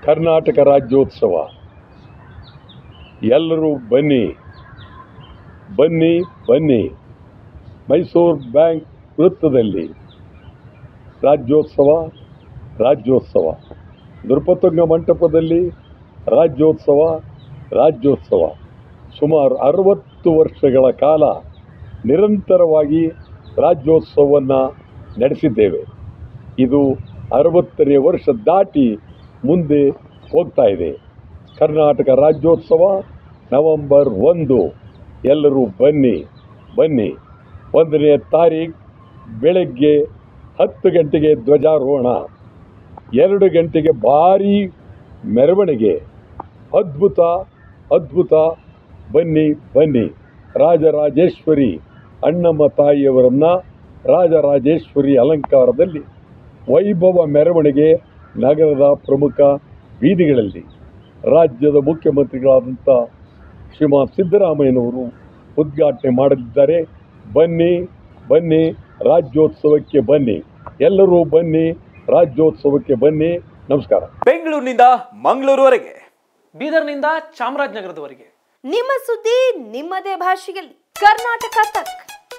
ಕರ್ನಾಟಕ ರಾಜ್ಯೋತ್ಸವ. ಎಲ್ಲರೂ ಬನ್ನಿ ಬನ್ನಿ ಬನ್ನಿ. ಮೈಸೂರು ಬ್ಯಾಂಕ್ ವೃತ್ತದಲ್ಲಿ ರಾಜ್ಯೋತ್ಸವ ರಾಜ್ಯೋತ್ಸವ. ನೃಪತುಂಗ ಮಂಟಪದಲ್ಲಿ ರಾಜ್ಯೋತ್ಸವ ರಾಜ್ಯೋತ್ಸವ. ಸುಮಾರು 60 ವರ್ಷಗಳ ಕಾಲ ನಿರಂತರವಾಗಿ ರಾಜ್ಯೋತ್ಸವವನ್ನು ನಡೆಸಿದ್ದೇವೆ. ಇದು 60ನೇ ವರ್ಷ ದಾಟಿ ಮುಂದೆ ಹೋಗ್ತಾ ಇದೆ. ಕರ್ನಾಟಕ ರಾಜ್ಯೋತ್ಸವ ನವೆಂಬರ್ 1. ಎಲ್ಲರೂ ಬನ್ನಿ ಬನ್ನಿ. 1ನೇ ತಾರೀಕು ಬೆಳಗ್ಗೆ 10 ಗಂಟೆಗೆ ಧ್ವಜಾರೋಹಣ, 2 ಗಂಟೆಗೆ ಭಾರೀ ಮೆರವಣಿಗೆ. ಅದ್ಭುತ ಅದ್ಭುತ. ಬನ್ನಿ ಬನ್ನಿ. ರಾಜರಾಜೇಶ್ವರಿ ಅಣ್ಣಮ್ಮ ತಾಯಿಯವರನ್ನು ರಾಜರಾಜೇಶ್ವರಿ ಅಲಂಕಾರದಲ್ಲಿ ವೈಭವ ಮೆರವಣಿಗೆ ನಗರದ ಪ್ರಮುಖ ಬೀದಿಗಳಲ್ಲಿ ರಾಜ್ಯದ ಮುಖ್ಯಮಂತ್ರಿಗಳಾದಂಥ ಶ್ರೀಮಾನ್ ಸಿದ್ದರಾಮಯ್ಯನವರು ಉದ್ಘಾಟನೆ ಮಾಡಲಿದ್ದಾರೆ. ಬನ್ನಿ ಬನ್ನಿ, ರಾಜ್ಯೋತ್ಸವಕ್ಕೆ ಬನ್ನಿ. ಎಲ್ಲರೂ ಬನ್ನಿ, ರಾಜ್ಯೋತ್ಸವಕ್ಕೆ ಬನ್ನಿ. ನಮಸ್ಕಾರ. ಬೆಂಗಳೂರಿನಿಂದ ಮಂಗಳೂರುವರೆಗೆ, ಬೀದರ್ನಿಂದ ಚಾಮರಾಜನಗರದವರೆಗೆ ನಿಮ್ಮ ಸುದ್ದಿ ನಿಮ್ಮದೇ ಭಾಷೆಯಲ್ಲಿ. ಕರ್ನಾಟಕ ತಕ್.